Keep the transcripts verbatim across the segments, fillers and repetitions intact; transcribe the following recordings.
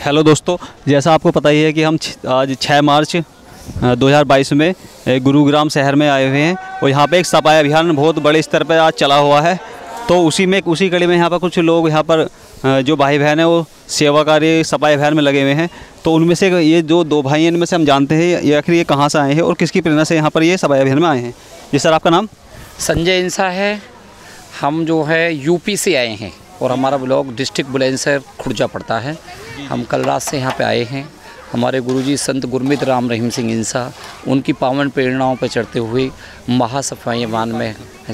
Hello दोस्तों, जैसा आपको पता ही है कि हम आज छह मार्च दो हज़ार बाईस में गुरुग्राम शहर में आए हुए हैं और यहाँ पे एक सफाई अभियान बहुत बड़े स्तर पर आज चला हुआ है। तो उसी में उसी कड़ी में यहाँ पर कुछ लोग यहाँ पर जो भाई बहन हैं वो सेवा कार्य सफाई अभियान में लगे हुए हैं। तो उनमें से ये जो दो भाई हैं इनमें से हम जानते हैं ये आखिर ये कहाँ से आए हैं और किसकी प्रेरणा से यहाँ पर ये सफाई अभियान में आए हैं। जी सर, आपका नाम? संजय इंसा है। हम जो है यूपी से आए हैं और हमारा ब्लॉक डिस्ट्रिक्ट बुलंदशहर खुर्जा पड़ता है। हम कल रात से यहाँ पे आए हैं। हमारे गुरुजी संत गुरमीत राम रहीम सिंह इंसा उनकी पावन प्रेरणाओं पर चढ़ते हुए महासफाई अभियान में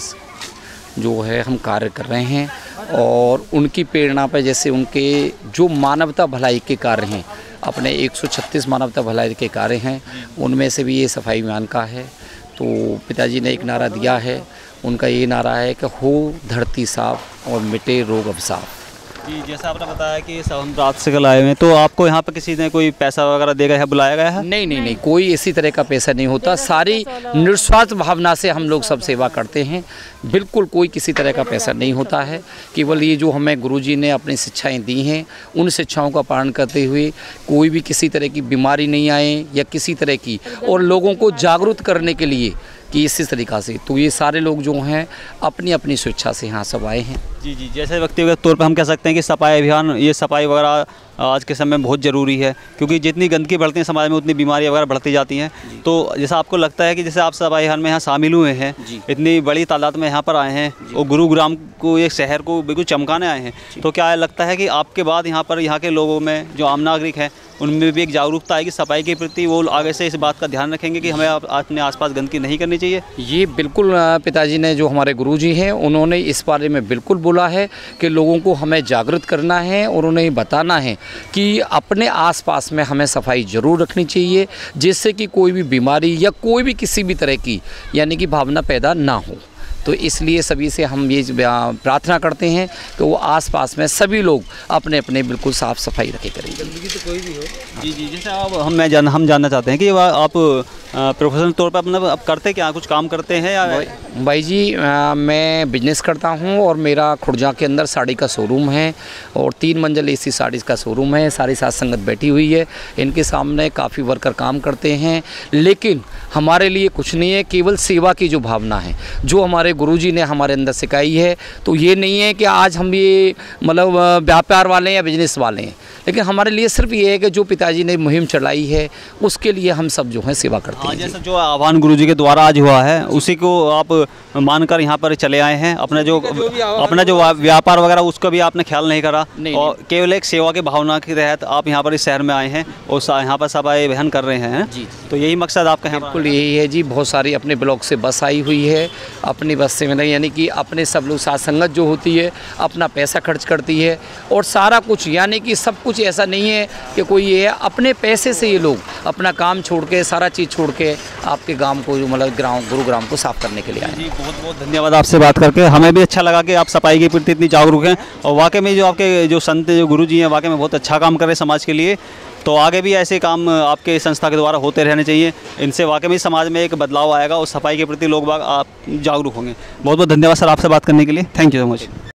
जो है हम कार्य कर रहे हैं और उनकी प्रेरणा पर जैसे उनके जो मानवता भलाई के कार्य हैं, अपने एक सौ छत्तीस मानवता भलाई के कार्य हैं, उनमें से भी ये सफाई अभियान का है। तो पिताजी ने एक नारा दिया है, उनका ये नारा है कि हो धरती साफ और मिटे रोग अभिशाप। जी, जैसा आपने बताया कि सब हम रात से कल आए हुए हैं, तो आपको यहाँ पर किसी ने कोई पैसा वगैरह देगा है, बुलाया गया है? नहीं नहीं नहीं, कोई इसी तरह का पैसा नहीं होता। सारी निस्वार्थ भावना से हम लोग सब सेवा करते हैं। बिल्कुल कोई किसी तरह का पैसा नहीं होता है। केवल ये जो हमें गुरुजी ने अपनी शिक्षाएं दी हैं, उन शिक्षाओं का पालन करते हुए कोई भी किसी तरह की बीमारी नहीं आए या किसी तरह की, और लोगों को जागरूक करने के लिए कि इसी तरीक़ा से। तो ये सारे लोग जो हैं अपनी अपनी स्वेच्छा से यहाँ सब आए हैं। जी जी, जैसे व्यक्तिगत तौर पर हम कह सकते हैं कि सफाई अभियान, ये सफाई वगैरह आज के समय में बहुत ज़रूरी है, क्योंकि जितनी गंदगी बढ़ती है समाज में उतनी बीमारी वगैरह बढ़ती जाती हैं। तो जैसा आपको लगता है कि जैसे आप सफाई अभियान में यहाँ शामिल हुए हैं, इतनी बड़ी तादाद में यहाँ पर आए हैं और गुरुग्राम को, एक शहर को बिल्कुल चमकाने आए हैं, तो क्या लगता है कि आपके बाद यहाँ पर यहाँ के लोगों में जो आम नागरिक हैं उनमें भी एक जागरूकता आएगी सफाई के प्रति? वो आगे से इस बात का ध्यान रखेंगे कि हमें अपने आसपास गंदगी नहीं करनी चाहिए? ये बिल्कुल पिताजी ने, जो हमारे गुरुजी हैं, उन्होंने इस बारे में बिल्कुल बोला है कि लोगों को हमें जागृत करना है और उन्हें बताना है कि अपने आसपास में हमें सफाई ज़रूर रखनी चाहिए, जिससे कि कोई भी बीमारी या कोई भी किसी भी तरह की यानी कि भावना पैदा ना हो। तो इसलिए सभी से हम ये प्रार्थना करते हैं कि वो आसपास में सभी लोग अपने अपने बिल्कुल साफ़ सफाई रखे करें। गंदगी तो कोई भी हो। जी जी, जैसे आप हम मैं जान हम जानना चाहते हैं कि आप प्रोफेशनल तौर पर अपना आप करते क्या, कुछ काम करते हैं या? भाई, भाई जी आ, मैं बिजनेस करता हूं और मेरा खुर्जा के अंदर साड़ी का शोरूम है और तीन मंजिल एसी साड़ी का शोरूम है। सारी साथ संगत बैठी हुई है, इनके सामने काफ़ी वर्कर काम करते हैं। लेकिन हमारे लिए कुछ नहीं है, केवल सेवा की जो भावना है जो हमारे गुरुजी ने हमारे अंदर सिखाई है। तो ये नहीं है कि आज हम ये मतलब व्यापार वाले हैं या बिजनेस वाले हैं, लेकिन हमारे लिए सिर्फ ये है कि जो पिताजी ने मुहिम चलाई है उसके लिए हम सब जो है सेवा करते हैं। जैसा जो आह्वान गुरुजी के द्वारा आज हुआ है उसी को आप मानकर यहाँ पर चले आए हैं। अपना जो अपना जो व्यापार वगैरह उसका भी आपने ख्याल नहीं करा और केवल एक सेवा की भावना के तहत आप यहाँ पर इस शहर में आए हैं और यहाँ पर सफाई अभियान कर रहे हैं जी। तो यही मकसद आपका है? बिल्कुल यही है जी। बहुत सारी अपने ब्लॉक से बस आई हुई है, अपनी बस से मैंने यानी कि अपने सब लोग साथ संगत जो होती है अपना पैसा खर्च करती है और सारा कुछ, यानी कि सब कुछ ऐसा नहीं है कि कोई ये है, अपने पैसे से ये लोग अपना काम छोड़ के, सारा चीज़ छोड़ के आपके गांव को, मतलब ग्राम गुरुग्राम को साफ करने के लिए आए। जी, बहुत बहुत धन्यवाद आपसे बात करके। हमें भी अच्छा लगा कि आप सफाई के प्रति इतनी जागरूक हैं और वाकई में जो आपके जो संत जो गुरुजी हैं वाकई में बहुत अच्छा काम कर रहे हैं समाज के लिए। तो आगे भी ऐसे काम आपके संस्था के द्वारा होते रहने चाहिए। इनसे वाकई में समाज में एक बदलाव आएगा और सफाई के प्रति लोग बाग आप जागरूक होंगे। बहुत बहुत धन्यवाद सर आपसे बात करने के लिए। Thank you so much.